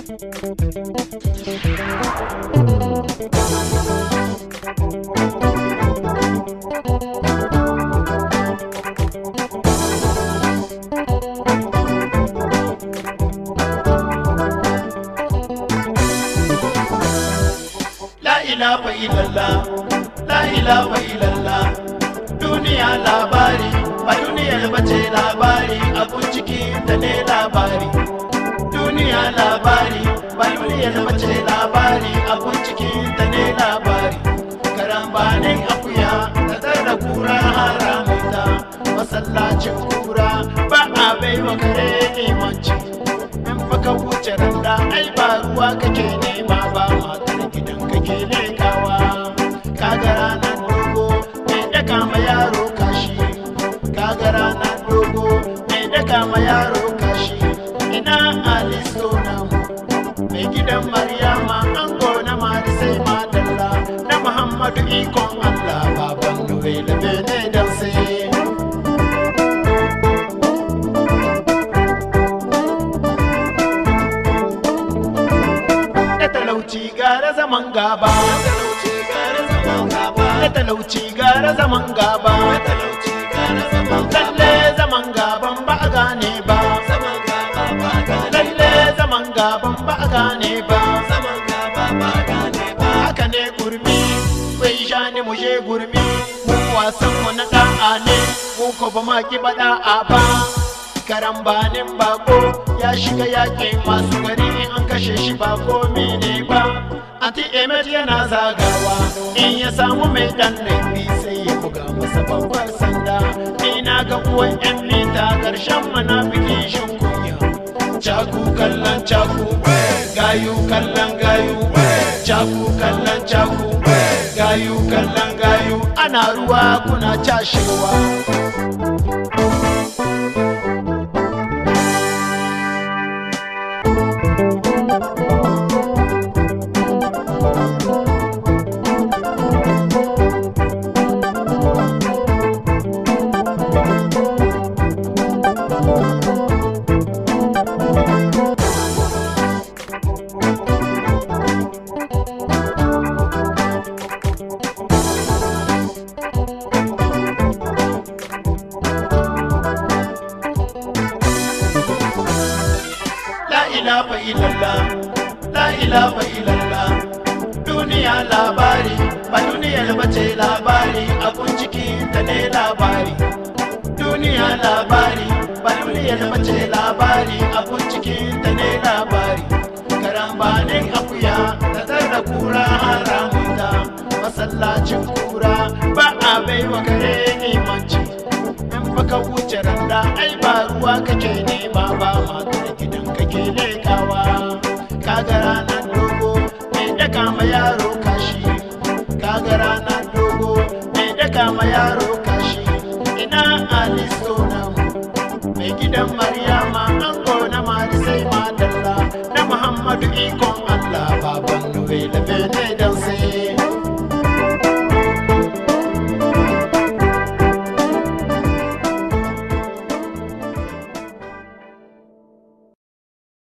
ilaha illallah, la ilaha illallah. Duniya labari, ba duniyar bace labari, abun cikin ta ne labari. Duniya labari, ba duniyar bace labari, abun cikin ta ne labari. Karambanin akuya, da tara kura haramunta, masallacin kura, ba a baiwa kare limanci. In baka wuce randa, ai ba ruwa kake nema ba, matar gidan kake lekawa. Kaga ranar dogo, mai daka ma yaro kashi. Kaga ranar dogo, mai daka ma yaro kashi. Ina alisto namu, mai gidan Maryama, an gona mali sai madalla. Na Muhammadu ikon Allah, baban Nuwela bene dan sai. Talauci gara zaman gaba, talauci gara zaman gaba, talauci gara zaman gaba, talauci gara zaman gaba. Lalle zaman gaban ba a gane ba, zaman gaba ba a gane. Lalle zaman gaban ba a gane ba, zaman gaba ba a gane ba. Haka ne gurmi, bai sha ne mu je gurmi, mu wasan mu na da'a ne, mu ko ba ma ki ba da'a ba. Karambanin bako ya shiga yaƙin masu gari, in an kashe shi ba komi ne ba. Anti Emet yana zagawa, in ya samu mai dan laifi sai ya buga masa babbar sanda. Ina ga uwan yan mita ƙarshen munafiki shin kunya. Caku kallon caku, gayu kallon gayu, caku kallon caku, gayu kallon gayu. Ana ruwa kuna cashewa. La ilaha illallah, la ilaha illallah. Duniya labari, ba duniyar bace labari, abun cikin ta ne labari. Duniya labari, ba duniyar bace labari, abun cikin ta ne labari. Karambanin akuya, da tara kura haramunta, masallacin kura, ba a baiwa kare limanci. In baka wuce randa, ai ba ruwa kake nema ba, matar gidan kake lekawa. Kaga ranar dogo, mai daka ma yaro kashi. Kaga ranar dogo, mai daka ma yaro kashi. Ina alisto namu, mai gidan Maryama, an gona mali sai madalla. Na Muhammadu ikon Allah, baban Nuwela bene da